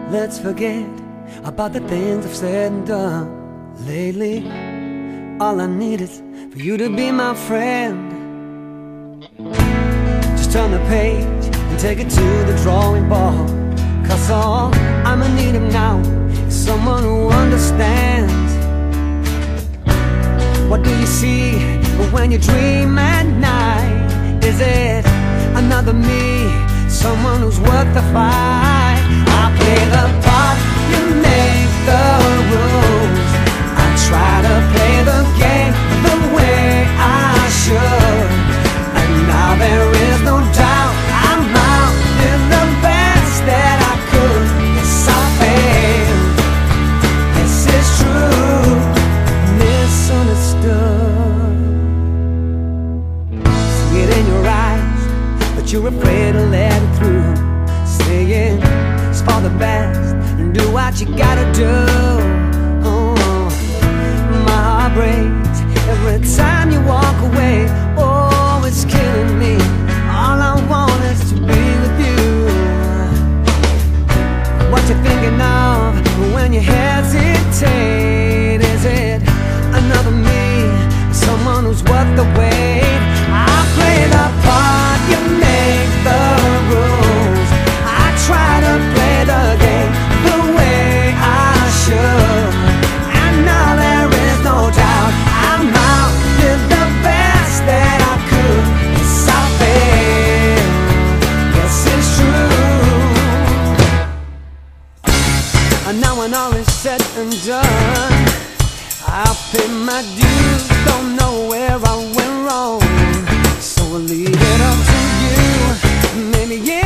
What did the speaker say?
Let's forget about the things I've said and done lately. All I need is for you to be my friend. Just turn the page and take it to the drawing board, 'cause all I'ma need now is someone who understands. What do you see when you dream at night? Is it another me, someone who's worth the fight? I play the part, you make the rules. I try to play the game the way I should, and now there is no doubt I'm out, did the best that I could. Yes, I failed, this is true, misunderstood. See it in your eyes, but you're afraid to let it through. Saying it's for the best and do what you gotta do. Oh, my heart breaks every time you walk away. Oh, it's killing me. All I want is to be with you. What you thinking of when you hesitate? Is it another me, someone who's worth the wait? I play the part, you make the rules. I try to play the game the way I should, and now there is no doubt I'm out, did the best that I could. Yes, I failed, yes, it's true. And now when all is said and done, I'll pay my dues, don't know where I went wrong, so I'll leave it up to you. Maybe